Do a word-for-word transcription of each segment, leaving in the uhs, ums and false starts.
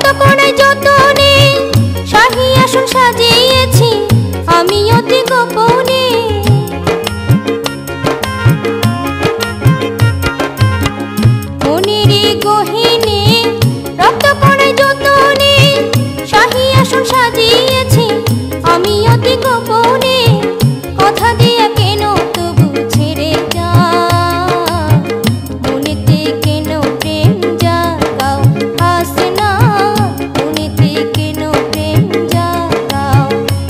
রক্ত কণায় যতনে শাহী আসন সাজিয়েছি আমি অতি গোপনে। মনেরই গহীনে রক্ত কণায় যতনে শাহী আসন সাজিয়েছি আমি অতি গোপনে। কথা দিয়া কেন তবু ছেড়ে যা, মনেতে কেন প্রেম জাগাও হাসনা, মনেতে কেন প্রেম জাগাও।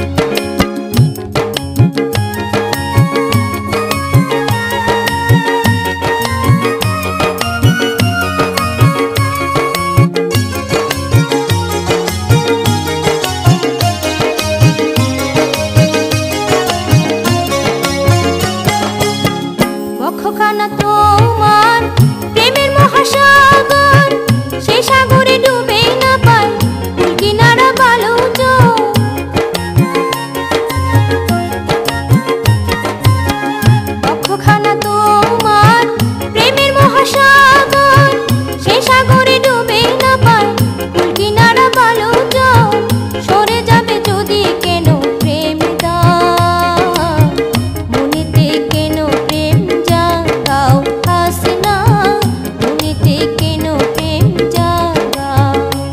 বক্ষখানা তোমার প্রেমের মহাসাগর, সে সাগরে ডুবে না পায় কুল কিনারা বালুচ। বক্ষখানা তোমার প্রেমের মহাসাগর, সে সাগরে ডুবে না পায় কুল কিনারা বালুচ। সরে যাবে যদি কেন প্রেম দাও, মনেতে কেন প্রেম জাগাও হাসনা, মনেতে কেন প্রেম জাগাও।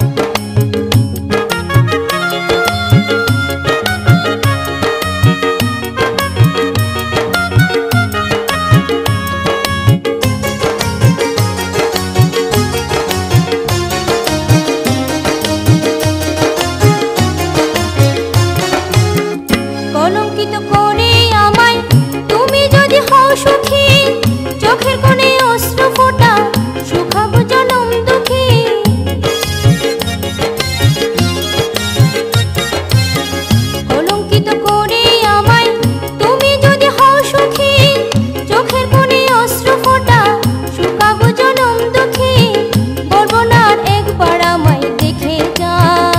কলঙ্কিত করে আমায় তুমি যদি হও সুখী, চোখের কোণে অশ্রু ফোঁটা শুকাবো জনম দুঃখী। কলঙ্কিত করে আমায় তুমি যদি হও সুখী, চোখের কোণে অশ্রু ফোঁটা শুকাবো জনম দুঃখী। বলবো না আর একবার আমায় দেখে যা,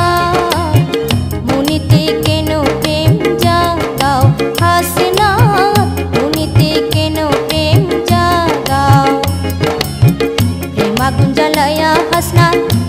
মনেতে কেন প্রেম জাগাও হাসনা, মনেতে কেন প্রেম জাগাও। প্রেম আগুন জ্বালায়া হাসনা